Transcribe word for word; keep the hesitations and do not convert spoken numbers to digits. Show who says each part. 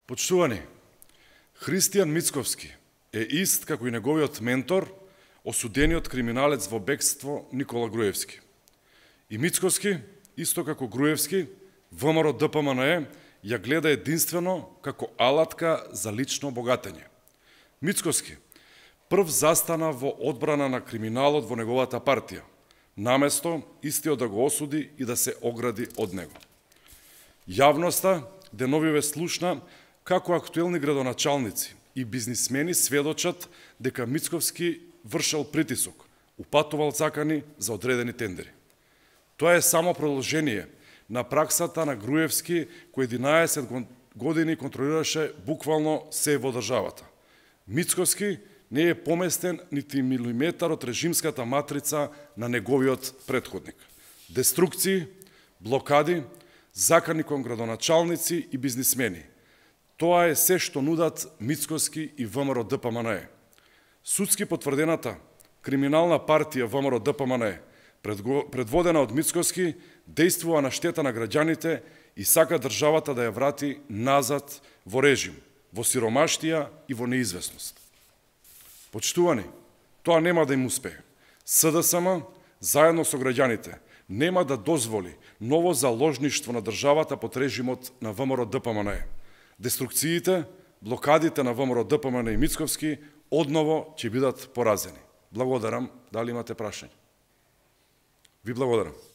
Speaker 1: Почитувани, Христијан Мицковски е ист како и неговиот ментор, осудениот криминалец во бегство Никола Груевски. И Мицковски, исто како Груевски, ВМРО Д П М Н Е ја гледа единствено како алатка за лично богатење. Мицковски прв застана во одбрана на криминалот во неговата партија, наместо истиот да го осуди и да се огради од него. Јавноста деновиве слушна како актуелни градоначалници и бизнисмени сведочат дека Мицковски вршел притисок, упатувал закани за одредени тендери. Тоа е само продолжение на праксата на Груевски, кој единаесет години контролираше буквално се во државата. Мицковски не е поместен нити милиметар од режимската матрица на неговиот претходник. Деструкции, блокади, закани кон градоначалници и бизнисмени. Тоа е се што нудат Мицковски и ВМРО Д П М Н Е. Судски потврдената криминална партија ВМРО Д П М Н Е, предводена од Мицковски, действува на штета на граѓаните и сака државата да ја врати назад во режим, во сиромаштија и во неизвестност. Почитувани, тоа нема да им успее. С Д С М, заедно со граѓаните, нема да дозволи ново заложништво на државата под режимот на ВМРО Д П М Н Е. Деструкциите, блокадите на ВМРО Д П М Н Е и Мицковски одново ќе бидат поразени. Благодарам. Дали имате прашање? Ви благодарам.